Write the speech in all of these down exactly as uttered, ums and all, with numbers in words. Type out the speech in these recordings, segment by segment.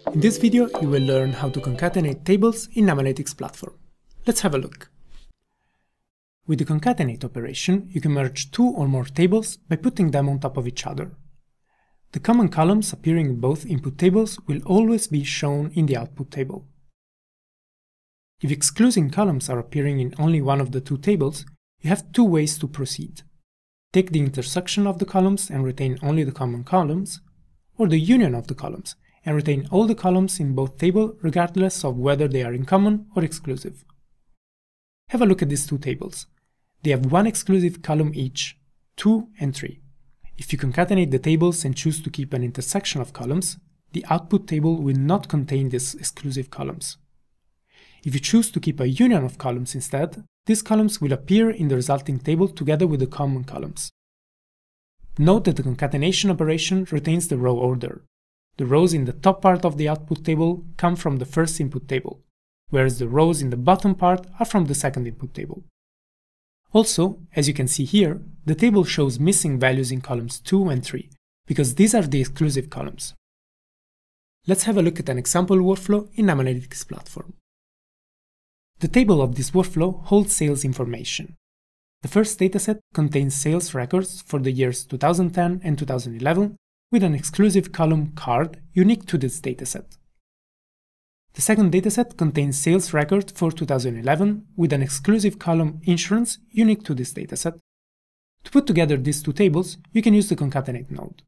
In this video, you will learn how to concatenate tables in KNIME Analytics Platform. Let's have a look. With the concatenate operation, you can merge two or more tables by putting them on top of each other. The common columns appearing in both input tables will always be shown in the output table. If excluding columns are appearing in only one of the two tables, you have two ways to proceed. Take the intersection of the columns and retain only the common columns, or the union of the columns and retain all the columns in both tables regardless of whether they are in common or exclusive. Have a look at these two tables. They have one exclusive column each, two and three. If you concatenate the tables and choose to keep an intersection of columns, the output table will not contain these exclusive columns. If you choose to keep a union of columns instead, these columns will appear in the resulting table together with the common columns. Note that the concatenation operation retains the row order. The rows in the top part of the output table come from the first input table, whereas the rows in the bottom part are from the second input table. Also, as you can see here, the table shows missing values in columns two and three, because these are the exclusive columns. Let's have a look at an example workflow in KNIME Analytics Platform. The table of this workflow holds sales information. The first dataset contains sales records for the years two thousand ten and two thousand eleven, with an exclusive column card unique to this dataset. The second dataset contains sales record for two thousand eleven, with an exclusive column insurance unique to this dataset. To put together these two tables, you can use the concatenate node.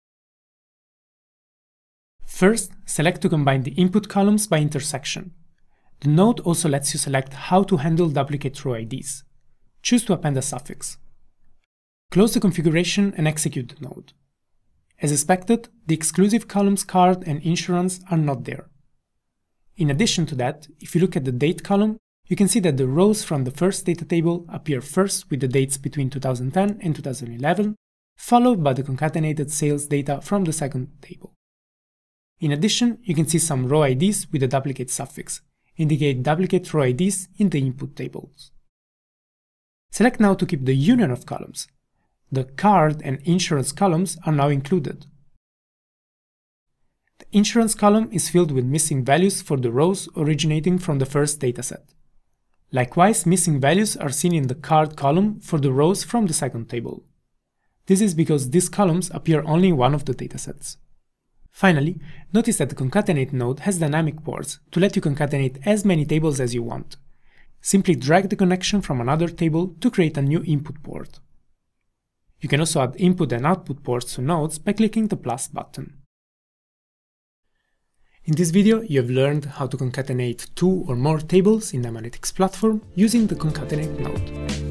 First, select to combine the input columns by intersection. The node also lets you select how to handle duplicate row I Ds. Choose to append a suffix. Close the configuration and execute the node. As expected, the exclusive columns card and insurance are not there. In addition to that, if you look at the date column, you can see that the rows from the first data table appear first with the dates between two thousand ten and two thousand eleven, followed by the concatenated sales data from the second table. In addition, you can see some row I Ds with a duplicate suffix, indicate duplicate row I Ds in the input tables. Select now to keep the union of columns. The card and insurance columns are now included. The insurance column is filled with missing values for the rows originating from the first dataset. Likewise, missing values are seen in the card column for the rows from the second table. This is because these columns appear only in one of the datasets. Finally, notice that the concatenate node has dynamic ports to let you concatenate as many tables as you want. Simply drag the connection from another table to create a new input port. You can also add input and output ports to nodes by clicking the plus button. In this video, you have learned how to concatenate two or more tables in KNIME Analytics Platform using the concatenate node.